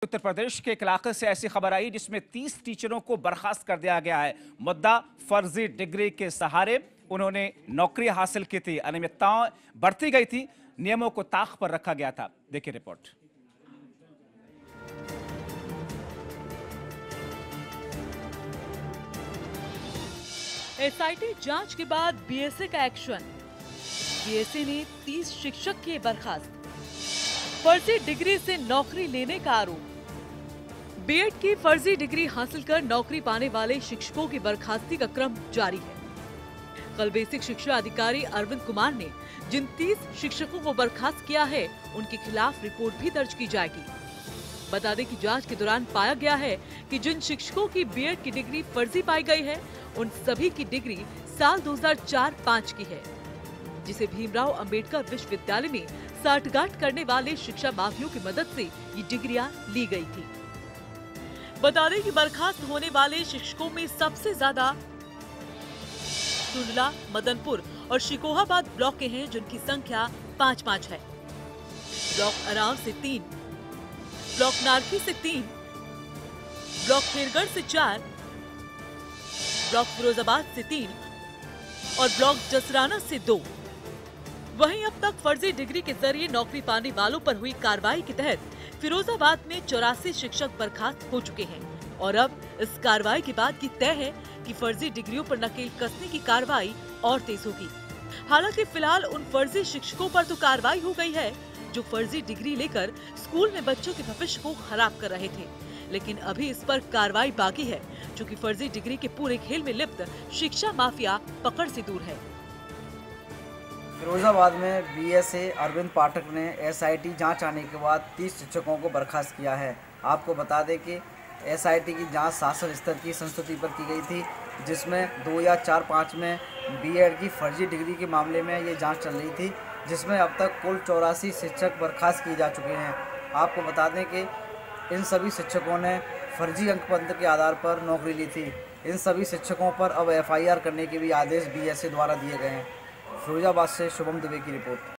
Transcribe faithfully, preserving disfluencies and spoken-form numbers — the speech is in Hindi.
उत्तर प्रदेश के एक इलाके से ऐसी खबर आई जिसमें तीस टीचरों को बर्खास्त कर दिया गया है। मुद्दा फर्जी डिग्री के सहारे उन्होंने नौकरी हासिल की थी, अनियमितताएं बढ़ती गई थी, नियमों को ताक पर रखा गया था। देखिए रिपोर्ट। एसआईटी जांच के बाद बीएसए का एक्शन। बीएसए ने तीस शिक्षक किए बर्खास्त। फर्जी डिग्री से नौकरी लेने का आरोप। बीएड की फर्जी डिग्री हासिल कर नौकरी पाने वाले शिक्षकों की बर्खास्ती का क्रम जारी है। कल बेसिक शिक्षा अधिकारी अरविंद कुमार ने जिन तीस शिक्षकों को बर्खास्त किया है, उनके खिलाफ रिपोर्ट भी दर्ज की जाएगी। बता दें कि जांच के दौरान पाया गया है कि जिन शिक्षकों की बीएड की डिग्री फर्जी पाई गई है, उन सभी की डिग्री साल दो हज़ार चार पाँच की है, जिसे भीमराव अंबेडकर विश्वविद्यालय में साठगांठ करने वाले शिक्षा माफियों की मदद से ये डिग्रियां ली गई थी। बता दें कि बर्खास्त होने वाले शिक्षकों में सबसे ज्यादा टुंडला, मदनपुर और शिकोहाबाद ब्लॉक के हैं, जिनकी संख्या पाँच पाँच है। ब्लॉक अराव से तीन, ब्लॉक नारकी से तीन, ब्लॉक खेरगढ़ से चार, ब्लॉक फिरोजाबाद से तीन और ब्लॉक जसराना से दो। वहीं अब तक फर्जी डिग्री के जरिए नौकरी पाने वालों पर हुई कार्रवाई के तहत फिरोजाबाद में चौरासी शिक्षक बर्खास्त हो चुके हैं और अब इस कार्रवाई के बाद की तय है कि फर्जी डिग्रियों पर नकेल कसने की कार्रवाई और तेज होगी। हालांकि फिलहाल उन फर्जी शिक्षकों पर तो कार्रवाई हो गई है जो फर्जी डिग्री लेकर स्कूल में बच्चों के भविष्य को खराब कर रहे थे, लेकिन अभी इस पर कार्रवाई बाकी है, क्योंकि फर्जी डिग्री के पूरे खेल में लिप्त शिक्षा माफिया पकड़ से दूर है। फिरोजाबाद में बीएसए अरविंद पाठक ने एसआईटी जांच आने के बाद तीस शिक्षकों को बर्खास्त किया है। आपको बता दें कि एसआईटी की जांच शासन स्तर की संस्तुति पर की गई थी, जिसमें दो या चार पाँच में बीएड की फर्जी डिग्री के मामले में ये जांच चल रही थी, जिसमें अब तक कुल चौरासी शिक्षक बर्खास्त किए जा चुके हैं। आपको बता दें कि इन सभी शिक्षकों ने फर्जी अंकपत्र के आधार पर नौकरी ली थी। इन सभी शिक्षकों पर अब एफआईआर करने के भी आदेश बीएसए द्वारा दिए गए हैं। फिरोजाबाद से शुभम दुबे की रिपोर्ट।